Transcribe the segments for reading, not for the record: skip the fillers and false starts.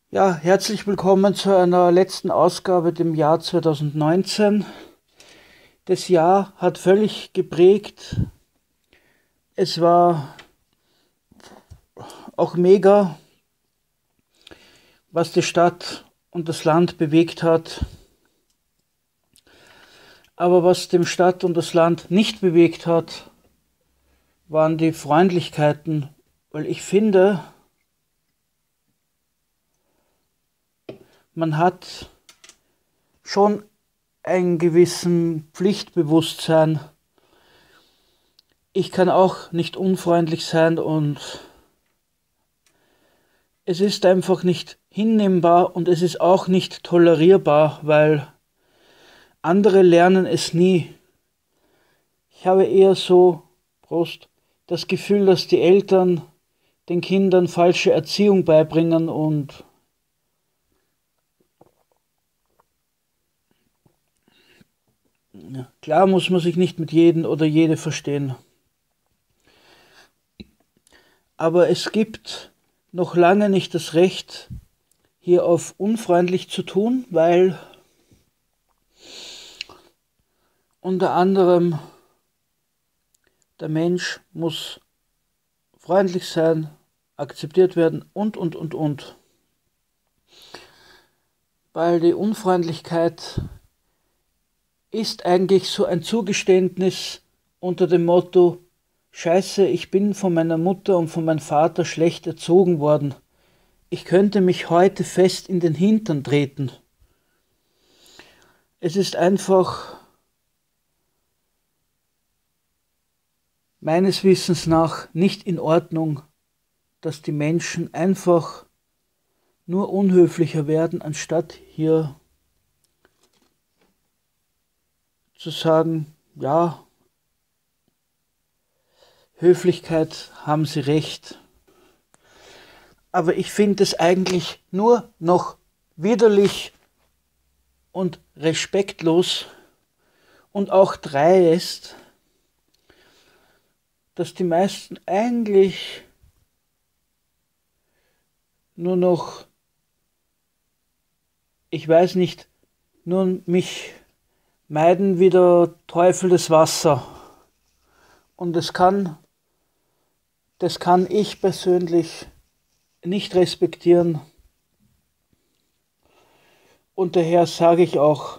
Ja, herzlich willkommen zu einer letzten Ausgabe dem Jahr 2019. Das Jahr hat völlig geprägt. Es war auch mega, was die Stadt und das Land bewegt hat. Aber was dem Stadt und das Land nicht bewegt hat, waren die Freundlichkeiten, weil ich finde, man hat schon ein gewissen Pflichtbewusstsein. Ich kann auch nicht unfreundlich sein und es ist einfach nicht hinnehmbar und es ist auch nicht tolerierbar, weil andere lernen es nie. Ich habe eher so, Prost, das Gefühl, dass die Eltern den Kindern falsche Erziehung beibringen und ja, klar muss man sich nicht mit jedem oder jede verstehen. Aber es gibt noch lange nicht das Recht, hier auf unfreundlich zu tun, weil unter anderem der Mensch muss freundlich sein, akzeptiert werden und. Weil die Unfreundlichkeit ist eigentlich so ein Zugeständnis unter dem Motto, Scheiße, ich bin von meiner Mutter und von meinem Vater schlecht erzogen worden. Ich könnte mich heute fest in den Hintern treten. Es ist einfach meines Wissens nach nicht in Ordnung, dass die Menschen einfach nur unhöflicher werden, anstatt hier zu sagen, ja, Höflichkeit, haben Sie recht. Aber ich finde es eigentlich nur noch widerlich und respektlos und auch dreist, dass die meisten eigentlich nur noch, ich weiß nicht, nur mich meiden wie der Teufel das Wasser. Und das kann ich persönlich nicht respektieren. Und daher sage ich auch,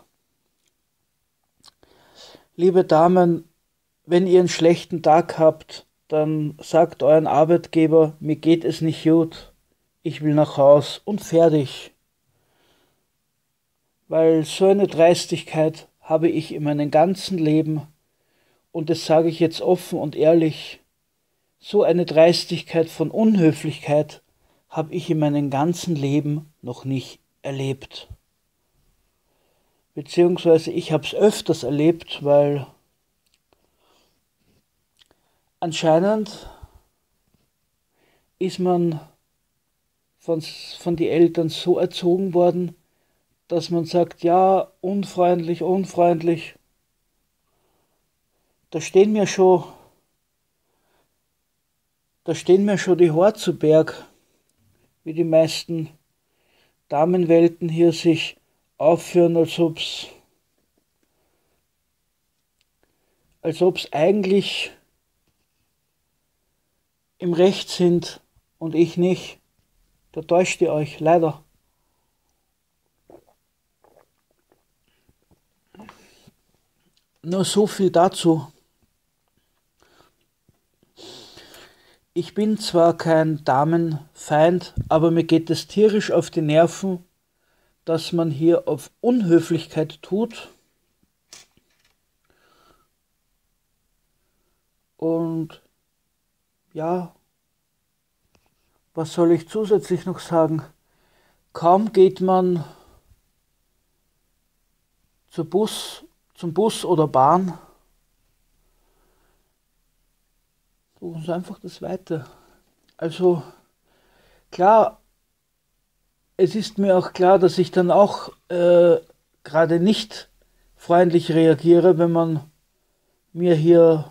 liebe Damen, wenn ihr einen schlechten Tag habt, dann sagt euren Arbeitgeber, mir geht es nicht gut, ich will nach Haus und fertig. Weil so eine Dreistigkeit habe ich in meinem ganzen Leben, und das sage ich jetzt offen und ehrlich, so eine Dreistigkeit von Unhöflichkeit habe ich in meinem ganzen Leben noch nicht erlebt. Beziehungsweise ich habe es öfters erlebt, weil anscheinend ist man von den Eltern so erzogen worden, dass man sagt, ja, unfreundlich, unfreundlich. Da stehen mir schon, da stehen mir schon die Haare zu Berg, wie die meisten Damenwelten hier sich aufführen, als ob's eigentlich im Recht sind und ich nicht. Da täuscht ihr euch, leider. Nur so viel dazu. Ich bin zwar kein Damenfeind, aber mir geht es tierisch auf die Nerven, dass man hier auf Unhöflichkeit tut. Und ja, was soll ich zusätzlich noch sagen? Kaum geht man zum Bus oder Bahn, suchen sie einfach das Weite. Also klar, es ist mir auch klar, dass ich dann auch gerade nicht freundlich reagiere, wenn man mir hier,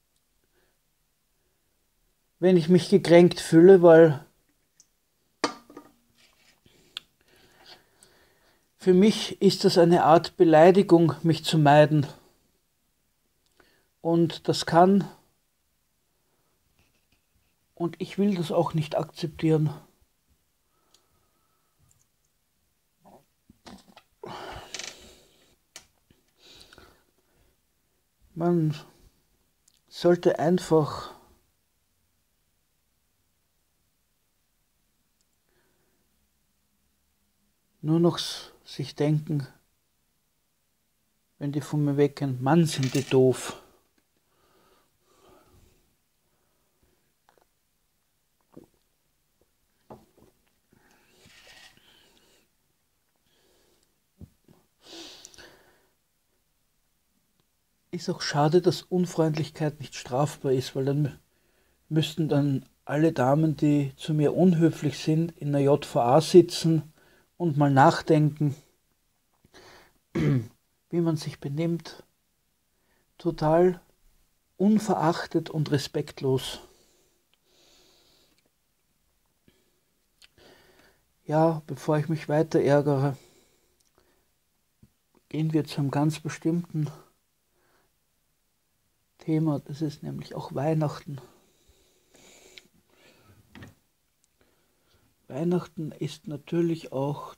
wenn ich mich gekränkt fühle, weil Für mich ist das eine Art Beleidigung, mich zu meiden. Und das kann und ich will das auch nicht akzeptieren. Man sollte einfach nur noch sich denken, wenn die von mir weggehen, Mann, sind die doof. Ist auch schade, dass Unfreundlichkeit nicht strafbar ist, weil dann müssten dann alle Damen, die zu mir unhöflich sind, in der JVA sitzen und mal nachdenken, wie man sich benimmt. Total unverachtet und respektlos. Ja, bevor ich mich weiter ärgere, gehen wir zu einem ganz bestimmten Thema. Das ist nämlich auch Weihnachten. Weihnachten ist natürlich auch,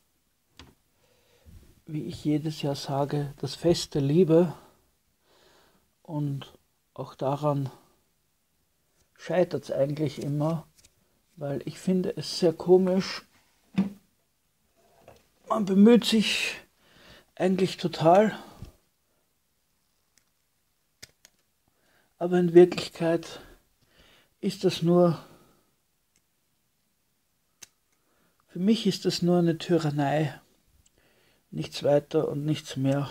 wie ich jedes Jahr sage, das Fest der Liebe. Und auch daran scheitert es eigentlich immer, weil ich finde es sehr komisch. Man bemüht sich eigentlich total, aber in Wirklichkeit ist das nur, für mich ist das nur eine Tyrannei, nichts weiter und nichts mehr.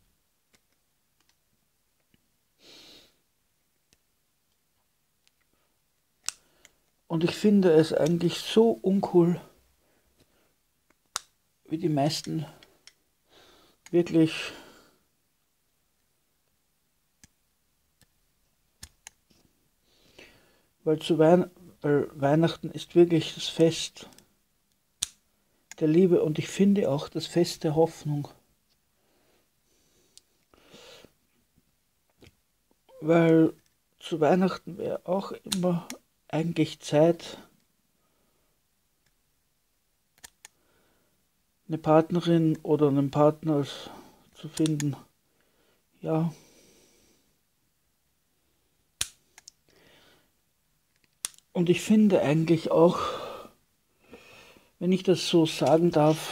Und ich finde es eigentlich so uncool, wie die meisten wirklich weil Weihnachten ist wirklich das Fest der Liebe und ich finde auch das Fest der Hoffnung. Weil zu Weihnachten wäre auch immer eigentlich Zeit, eine Partnerin oder einen Partner zu finden. Ja. Und ich finde eigentlich auch, wenn ich das so sagen darf,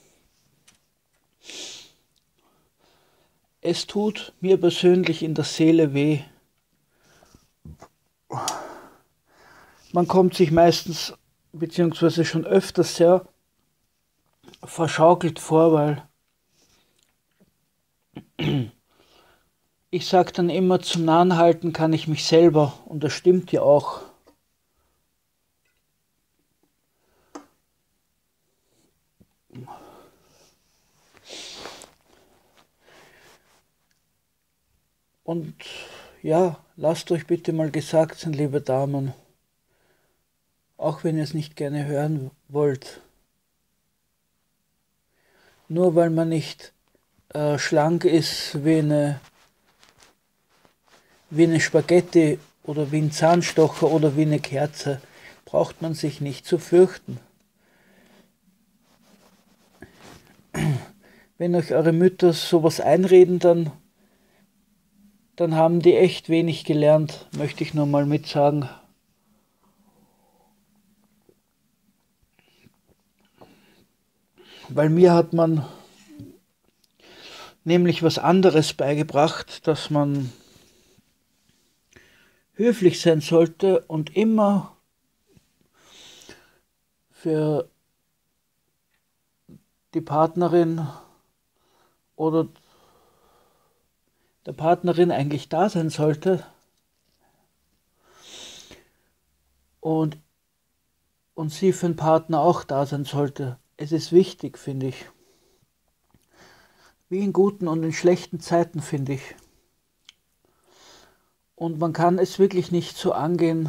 es tut mir persönlich in der Seele weh. Man kommt sich meistens, beziehungsweise schon öfters sehr verschaukelt vor, weil ich sage dann immer, zum Nahen halten kann ich mich selber und das stimmt ja auch. Und ja, lasst euch bitte mal gesagt sein, liebe Damen, auch wenn ihr es nicht gerne hören wollt, nur weil man nicht schlank ist wie eine Spaghetti oder wie ein Zahnstocher oder wie eine Kerze, braucht man sich nicht zu fürchten. Wenn euch eure Mütter sowas einreden, dann haben die echt wenig gelernt, möchte ich nur mal mitsagen. Weil mir hat man nämlich was anderes beigebracht, dass man höflich sein sollte und immer für die Partnerin oder der Partnerin eigentlich da sein sollte und sie für den Partner auch da sein sollte. Es ist wichtig, finde ich. Wie in guten und in schlechten Zeiten, finde ich. Und man kann es wirklich nicht so angehen,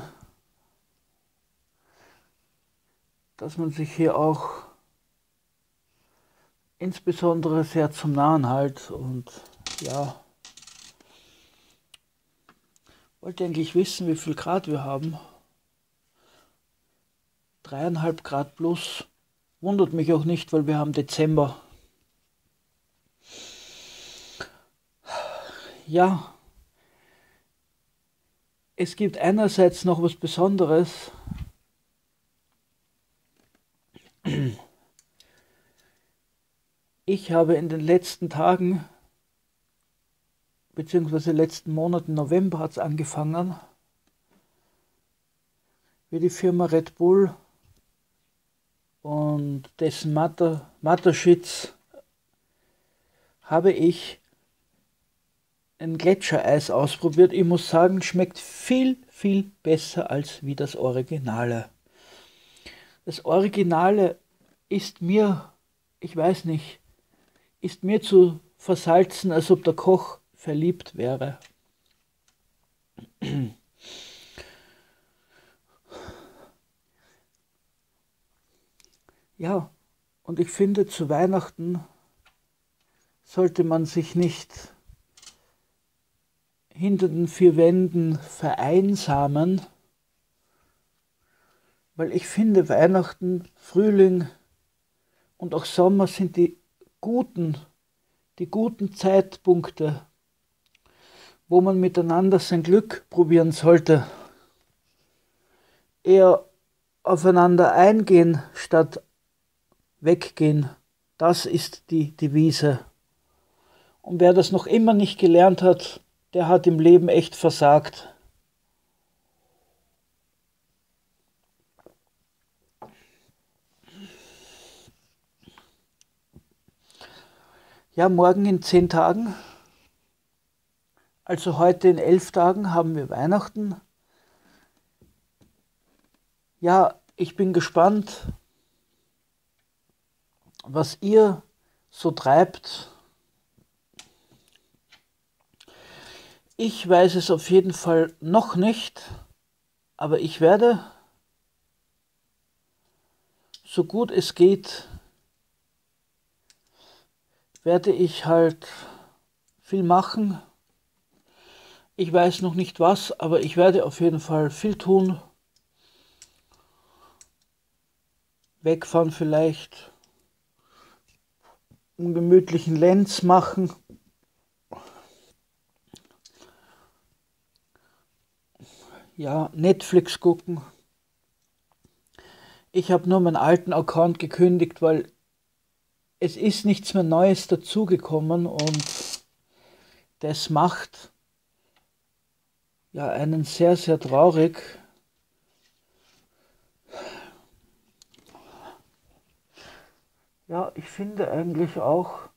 dass man sich hier auch insbesondere sehr zum Nahen halt. Und ja, wollte eigentlich wissen, wie viel Grad wir haben. 3,5 Grad plus. Wundert mich auch nicht, weil wir haben Dezember. Ja, es gibt einerseits noch was Besonderes. Ich habe in den letzten Tagen, beziehungsweise letzten Monaten, November hat es angefangen, wie die Firma Red Bull und dessen Mateschitz habe ich ein Gletschereis ausprobiert. Ich muss sagen, schmeckt viel, viel besser als wie das Originale. Das Originale ist mir, ich weiß nicht, ist mir zu versalzen, als ob der Koch verliebt wäre. Ja, und ich finde, zu Weihnachten sollte man sich nicht hinter den vier Wänden vereinsamen, weil ich finde, Weihnachten, Frühling und auch Sommer sind die guten Zeitpunkte, wo man miteinander sein Glück probieren sollte. Eher aufeinander eingehen statt weggehen. Das ist die Devise. Und wer das noch immer nicht gelernt hat, der hat im Leben echt versagt. Ja, morgen in 10 Tagen, also heute in 11 Tagen, haben wir Weihnachten. Ja, ich bin gespannt, was ihr so treibt. Ich weiß es auf jeden Fall noch nicht, aber ich werde, so gut es geht, werde ich halt viel machen. Ich weiß noch nicht was, aber ich werde auf jeden Fall viel tun. Wegfahren vielleicht, einen gemütlichen Lenz machen. Ja, Netflix gucken. Ich habe nur meinen alten Account gekündigt, weil es ist nichts mehr Neues dazugekommen und das macht ja einen sehr, sehr traurig. Ja, ich finde eigentlich auch,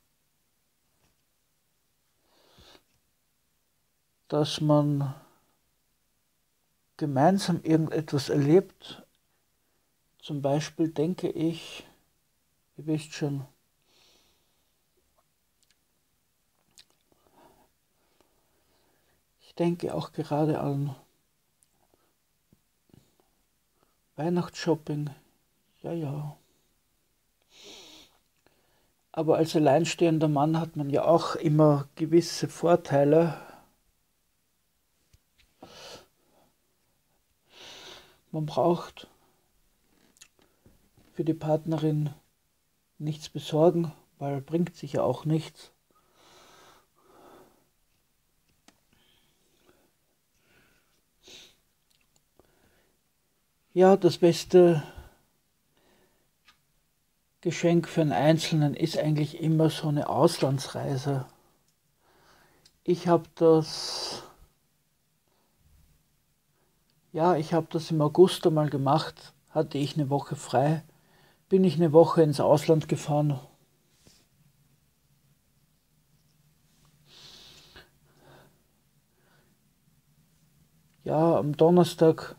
dass man gemeinsam irgendetwas erlebt. Zum Beispiel denke ich, ihr wisst schon, ich denke auch gerade an Weihnachtsshopping. Ja, ja. Aber als alleinstehender Mann hat man ja auch immer gewisse Vorteile. Man braucht für die Partnerin nichts besorgen, weil bringt sich ja auch nichts. Ja, das beste Geschenk für einen Einzelnen ist eigentlich immer so eine Auslandsreise. Ich habe das, ja, ich habe das im August einmal gemacht, hatte ich eine Woche frei, bin ich eine Woche ins Ausland gefahren. Ja, am Donnerstag,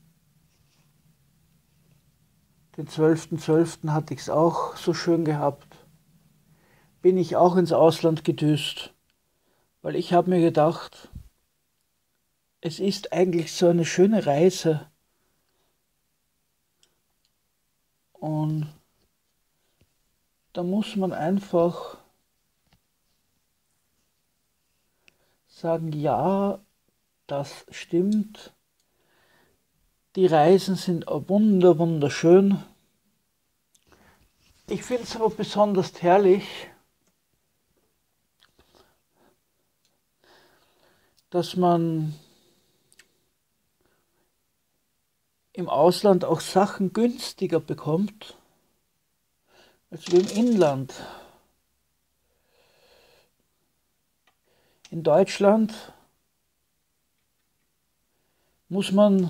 den 12.12. hatte ich es auch so schön gehabt. Bin ich auch ins Ausland gedüst, weil ich habe mir gedacht, es ist eigentlich so eine schöne Reise und da muss man einfach sagen, ja, das stimmt. Die Reisen sind wunderschön. Ich finde es aber besonders herrlich, dass man im Ausland auch Sachen günstiger bekommt als wie im Inland. In Deutschland muss man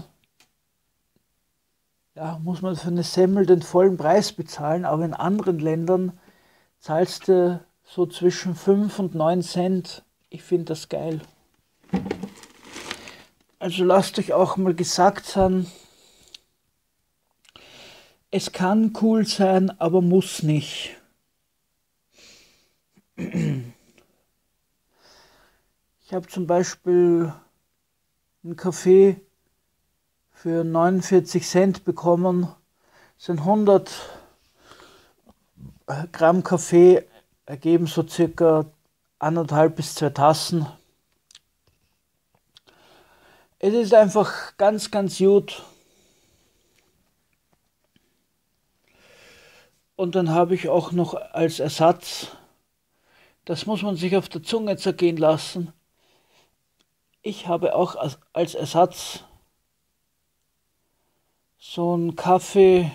für eine Semmel den vollen Preis bezahlen, aber in anderen Ländern zahlst du so zwischen 5 und 9 Cent. Ich finde das geil. Also lasst euch auch mal gesagt sein, es kann cool sein, aber muss nicht. Ich habe zum Beispiel einen Kaffee für 49 Cent bekommen. Das sind 100 Gramm Kaffee, ergeben so circa 1,5 bis 2 Tassen. Es ist einfach ganz gut. Und dann habe ich auch noch als Ersatz, das muss man sich auf der Zunge zergehen lassen, ich habe auch als Ersatz so einen Kaffee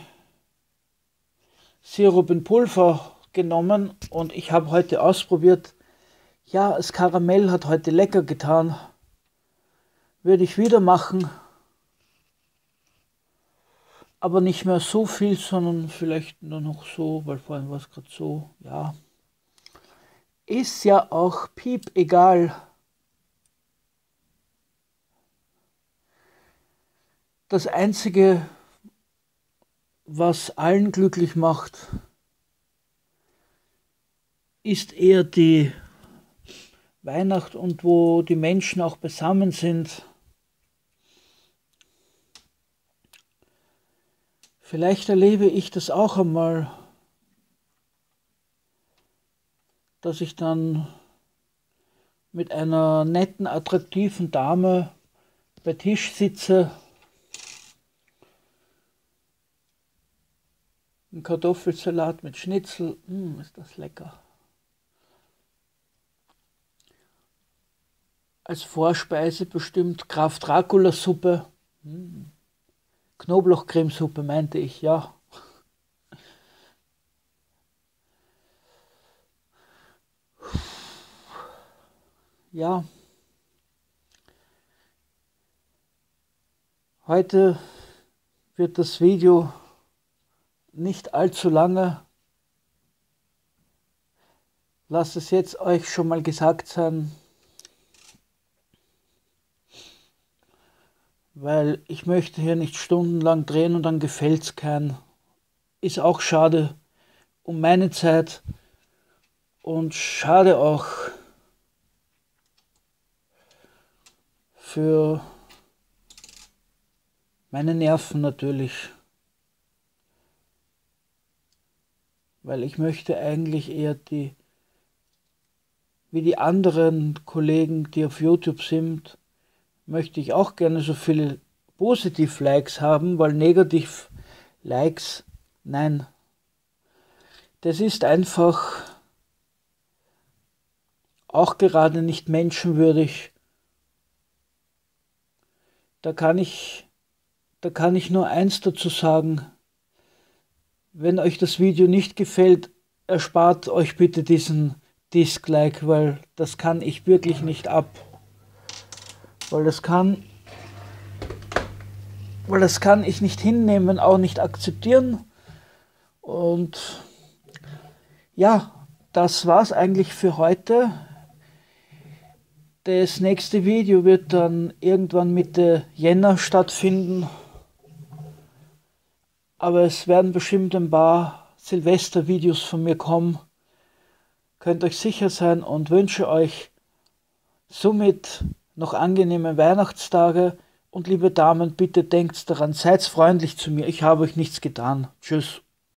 Sirup in Pulver genommen und ich habe heute ausprobiert. Ja, das Karamell hat heute lecker getan. Würde ich wieder machen. Aber nicht mehr so viel, sondern vielleicht nur noch so, weil vorhin war es gerade so. Ja. Ist ja auch piep egal. Das Einzige, was allen glücklich macht, ist eher die Weihnacht und wo die Menschen auch beisammen sind. Vielleicht erlebe ich das auch einmal, dass ich dann mit einer netten, attraktiven Dame bei Tisch sitze, ein Kartoffelsalat mit Schnitzel, ist das lecker. Als Vorspeise bestimmt Graf Dracula Suppe, Knoblauchcremesuppe meinte ich, ja. Ja. Heute wird das Video nicht allzu lange. Lasst es jetzt euch schon mal gesagt sein, weil ich möchte hier nicht stundenlang drehen und dann gefällt es keinen. Ist auch schade um meine Zeit und schade auch für meine Nerven natürlich. Weil ich möchte eigentlich eher wie die anderen Kollegen, die auf YouTube sind, möchte ich auch gerne so viele Positiv-Likes haben, weil Negativ-Likes, nein, das ist einfach auch gerade nicht menschenwürdig. Da kann ich nur eins dazu sagen. Wenn euch das Video nicht gefällt, erspart euch bitte diesen Dislike, weil das kann ich wirklich nicht ab. Weil das kann ich nicht hinnehmen, auch nicht akzeptieren. Und ja, das war's eigentlich für heute. Das nächste Video wird dann irgendwann Mitte Jänner stattfinden. Aber es werden bestimmt ein paar Silvester-Videos von mir kommen. Könnt euch sicher sein und wünsche euch somit noch angenehme Weihnachtstage. Und liebe Damen, bitte denkt daran, seid freundlich zu mir. Ich habe euch nichts getan. Tschüss.